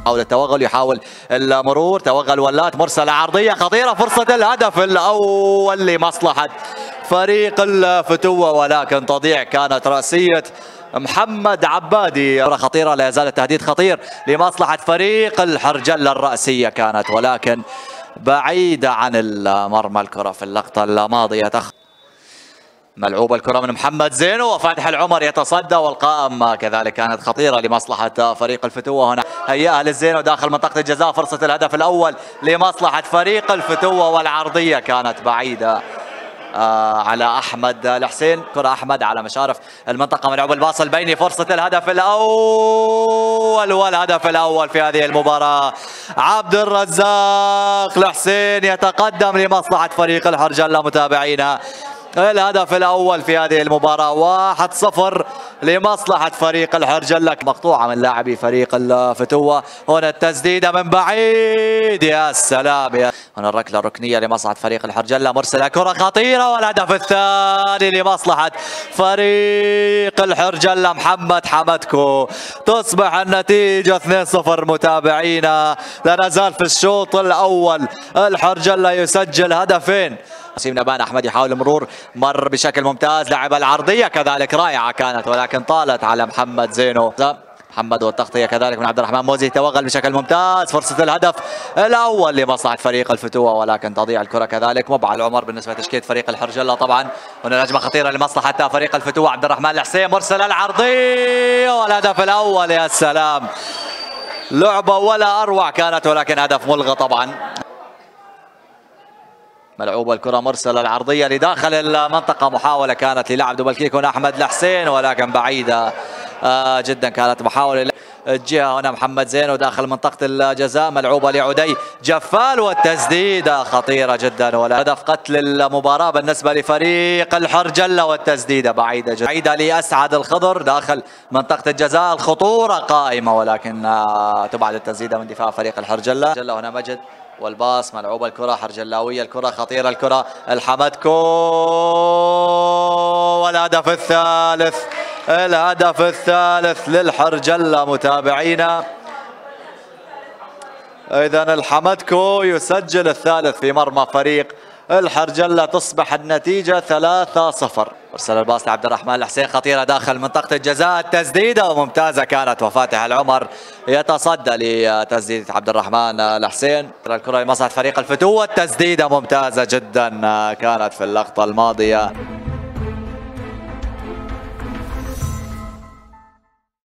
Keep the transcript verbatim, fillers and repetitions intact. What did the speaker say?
حاول التوغل، يحاول المرور، توغل ولات مرسله عرضيه خطيره، فرصه الهدف الاول لمصلحه فريق الفتوه، ولكن تضيع كانت راسيه محمد عبادي. خطيره، لا يزال التهديد خطير لمصلحه فريق الحرجله، الراسيه كانت ولكن بعيده عن المرمى الكره في اللقطه الماضيه. ملعوبة الكرة من محمد زينو، وفتح العمر يتصدى، والقائم كذلك كانت خطيرة لمصلحة فريق الفتوة. هنا هيئها للزينو داخل منطقة الجزاء، فرصة الهدف الأول لمصلحة فريق الفتوة، والعرضية كانت بعيدة آه على أحمد الحسين. كرة أحمد على مشارف المنطقة، ملعوب الباص البيني، فرصة الهدف الأول، والهدف الأول في هذه المباراة. عبد الرزاق الحسين يتقدم لمصلحة فريق الحرجلة متابعينا. الهدف الأول في هذه المباراة، واحد صفر لمصلحة فريق الحرجلة. مقطوعة من لاعبي فريق الفتوة. هنا التسديدة من بعيد، يا سلام. يا هنا الركلة الركنية لمصلحة فريق الحرجلة، مرسلة كرة خطيرة، والهدف الثاني لمصلحة فريق الحرجلة محمد حمدكو. تصبح النتيجة اثنين صفر متابعينا. لا نزال في الشوط الأول الحرجلة يسجل هدفين. نسيم نبان أحمد يحاول المرور، مر بشكل ممتاز، لعب العرضية كذلك رائعة كانت، ولكن طالت على محمد زينو. محمد والتغطية كذلك من عبد الرحمن موزي، توغل بشكل ممتاز، فرصة الهدف الأول لمصلحة فريق الفتوة، ولكن تضيع الكرة كذلك. مبعى العمر بالنسبة لتشكيلة فريق الحرجلة طبعا. هنا هجمة خطيرة لمصلحة فريق الفتوة، عبد الرحمن الحسين، مرسل العرضية، والهدف الأول. يا سلام، لعبة ولا أروع كانت، ولكن هدف ملغى طبعا. ملعوبة الكرة، مرسلة العرضية لداخل المنطقة، محاولة كانت للاعب دوبلكيك هنا أحمد الحسين، ولكن بعيدة آه جدا كانت محاولة. الجهة هنا محمد زينو داخل منطقة الجزاء، ملعوبة لعدي جفال، والتسديدة خطيرة جدا، ولا هدف قتل المباراة بالنسبة لفريق الحرجلة، والتسديدة بعيدة جدا، بعيدة لأسعد الخضر داخل منطقة الجزاء. الخطورة قائمة، ولكن آه تبعد التسديدة من دفاع فريق الحرجلة. هنا مجد والباص، ملعوبة الكرة حرجلاوية، الكرة خطيرة، الكرة الحمدكو، والهدف الثالث، الهدف الثالث للحرجلة متابعينا. إذن الحمدكو يسجل الثالث في مرمى فريق الحرجلة. تصبح النتيجة ثلاثة صفر. ارسل الباص لعبد الرحمن الحسين، خطيرة داخل منطقة الجزاء، التسديدة وممتازة كانت، وفاتح العمر يتصدى لتسديدة عبد الرحمن الحسين. الكرة لمصلحة فريق الفتوة، التسديدة ممتازة جدا كانت في اللقطة الماضية.